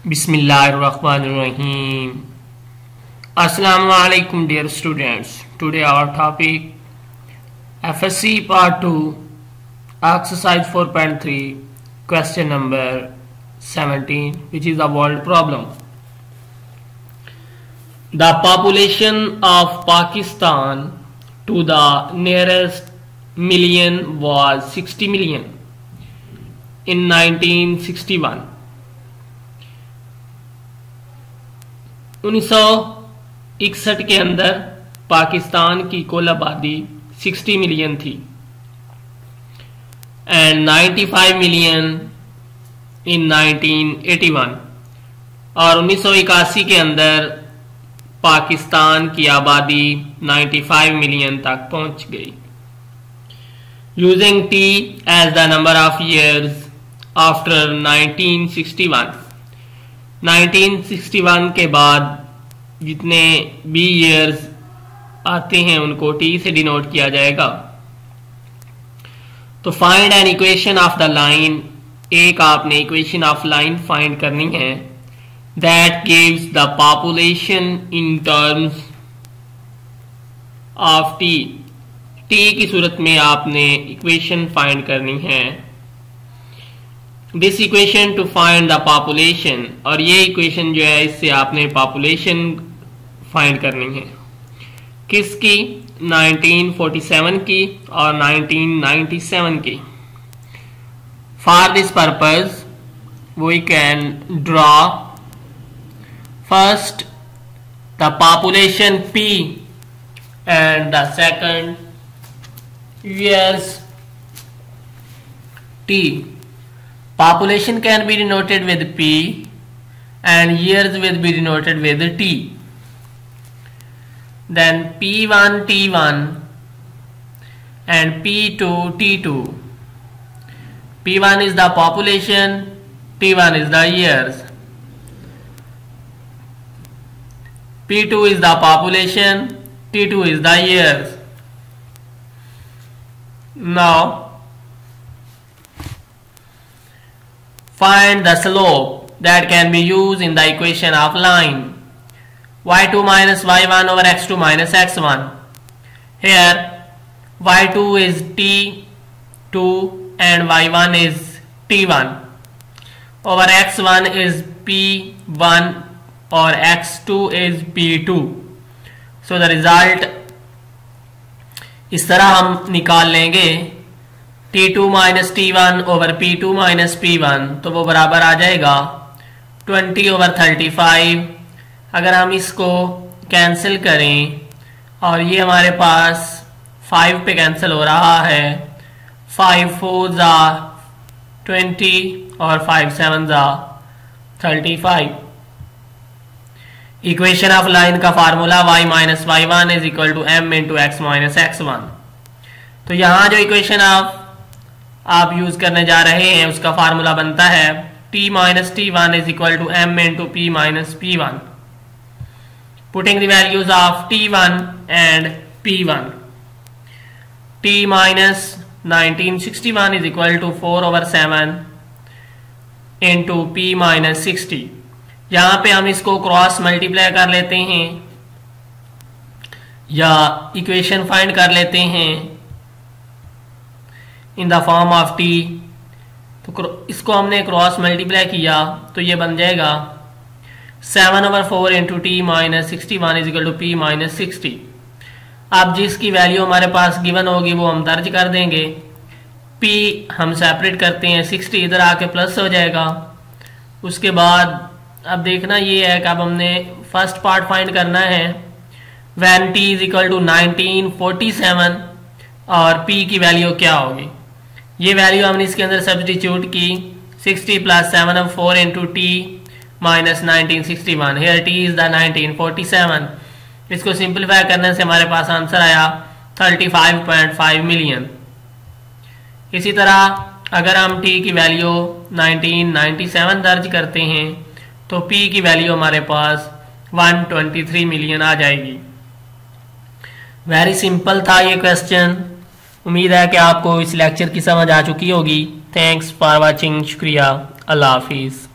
Bismillahirrahmanirrahim. Assalamu alaikum dear students. Today our topic FSC part 2 exercise 4.3 question number 17, which is the world problem. The population of Pakistan to the nearest million was 60 million in 1961. 1961 के अंदर पाकिस्तान की कुल आबादी 60 million थी and 95 million in 1981, और 1981 के अंदर पाकिस्तान की आबादी 95 मिलियन तक पहुंच गई. Using T as the number of years after 1961 के बाद जितने भी ईयर्स आते हैं उनको टी से डिनोट किया जाएगा. तो find an equation of the line. एक आपने इक्वेशन ऑफ लाइन फाइंड करनी है that gives the population in terms of T. T की सूरत में आपने इक्वेशन फाइंड करनी है. This equation to find the population, और ये इक्वेशन जो है इससे आपने पॉपुलेशन फाइंड करनी है. किसकी? 1947 की और 1997 की. For this purpose we can draw first the population P and the second years T. Population can be denoted with P and years will be denoted with T. Then P1 T1 and P2 T2. P1 is the population, T1 is the years. P2 is the population, T2 is the years. Now find the slope that can be used in the equation of line. y2 minus y1 over x2 minus x1. Here y2 is t2 and y1 is t1 over x1 is p1 or x2 is p2. So the result इस तरह हम निकाल लेंगे T2 minus T1 over P2 minus P1, तो वो बराबर आ जाएगा 20 over 35. अगर हम इसको कैंसिल करें और ये हमारे पास 5 पे कैंसिल हो रहा है, 5 4 जा 20 और 5 7 जा 35. इक्वेशन ऑफ लाइन का formula y minus y1 is equal to m into x minus x1. तो यहां जो इक्वेशन आप यूज करने जा रहे हैं उसका फार्मूला बनता है t minus t1 is equal to m into p minus p1. Putting the values of t1 and p1. t minus 1961 is equal to 4 over 7 into p minus 60. यहां पे हम इसको क्रॉस मल्टीप्लाई कर लेते हैं या इक्वेशन फाइंड कर लेते हैं in the form of T. तो इसको हमने क्रॉस मल्टीप्लाई किया तो ये बन जाएगा 7 over 4 into T minus 61 is equal to P minus 60. अब जिसकी वैल्यू हमारे पास गिवन होगी वो हम दर्ज कर देंगे. पी हम सेपरेट करते हैं, 60 इधर आके प्लस हो जाएगा. उसके बाद अब देखना ये है कि अब हमने फर्स्ट पार्ट फाइंड करना है when t is equal to 1947 और p की वैल्यू क्या होगी. ये वैल्यू हमने इसके अंदर सब्स्टिट्यूट की 60 plus 7 of 4 into T minus 1961. Here t is the 1947. इसको सिंप्लीफाई करने से हमारे पास आंसर आया 35.5 मिलियन. इसी तरह अगर हम t की वैल्यू 1997 दर्ज करते हैं तो P की वैल्यू हमारे पास 123 मिलियन आ जाएगी. वेरी सिंपल था ये क्वेश्चन. उम्मीद है कि आपको इस लेक्चर की समझ आ चुकी होगी. Thanks for watching. शुक्रिया. अल्लाह हाफिज़.